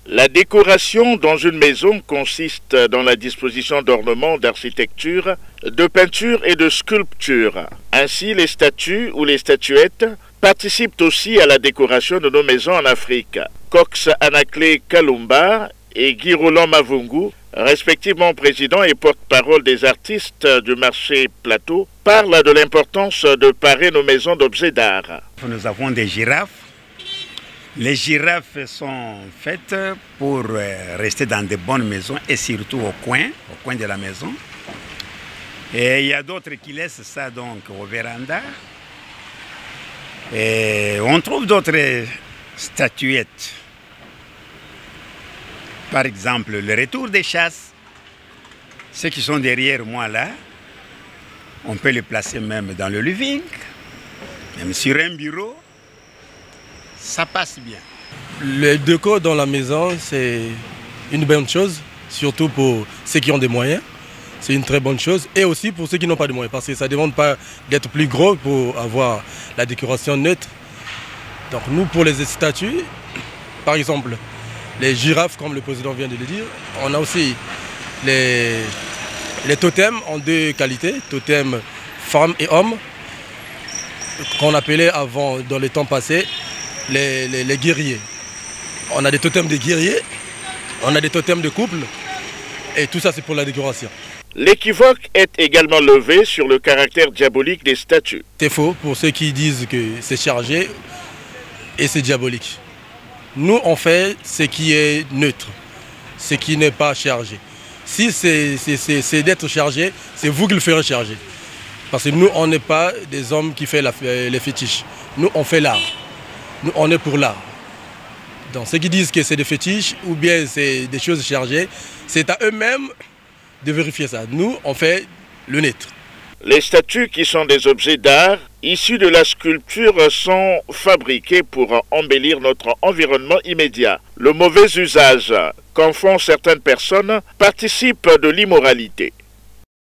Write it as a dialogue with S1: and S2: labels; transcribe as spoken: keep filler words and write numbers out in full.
S1: La décoration dans une maison consiste dans la disposition d'ornements, d'architecture, de peinture et de sculpture. Ainsi, les statues ou les statuettes participent aussi à la décoration de nos maisons en Afrique. Cox Anaclé Kalumba et Guy Roland Mavungu, respectivement président et porte-parole des artistes du marché Plateau, parlent de l'importance de parer nos maisons d'objets d'art.
S2: Nous avons des girafes. Les girafes sont faites pour rester dans de bonnes maisons et surtout au coin, au coin de la maison. Et il y a d'autres qui laissent ça donc au véranda. Et on trouve d'autres statuettes. Par exemple, le retour des chasses. Ceux qui sont derrière moi là, on peut les placer même dans le living, même sur un bureau. Ça passe bien.
S3: Le déco dans la maison, c'est une bonne chose, surtout pour ceux qui ont des moyens. C'est une très bonne chose. Et aussi pour ceux qui n'ont pas de moyens, parce que ça ne demande pas d'être plus gros pour avoir la décoration neutre. Donc nous, pour les statues, par exemple, les girafes, comme le président vient de le dire, on a aussi les, les totems en deux qualités, totems femmes et hommes, qu'on appelait avant, dans les temps passés, Les, les, les guerriers. On a des totems de guerriers, on a des totems de couple, et tout ça c'est pour la décoration.
S1: L'équivoque est également levé sur le caractère diabolique des statues.
S3: C'est faux pour ceux qui disent que c'est chargé et c'est diabolique. Nous on fait ce qui est neutre, ce qui n'est pas chargé. Si c'est d'être chargé, c'est vous qui le ferez charger. Parce que nous on n'est pas des hommes qui font la, les fétiches, nous on fait l'art. Nous, on est pour l'art. Donc, ceux qui disent que c'est des fétiches ou bien c'est des choses chargées, c'est à eux-mêmes de vérifier ça. Nous, on fait le neutre.
S1: Les statues qui sont des objets d'art issus de la sculpture sont fabriqués pour embellir notre environnement immédiat. Le mauvais usage qu'en font certaines personnes participe de l'immoralité.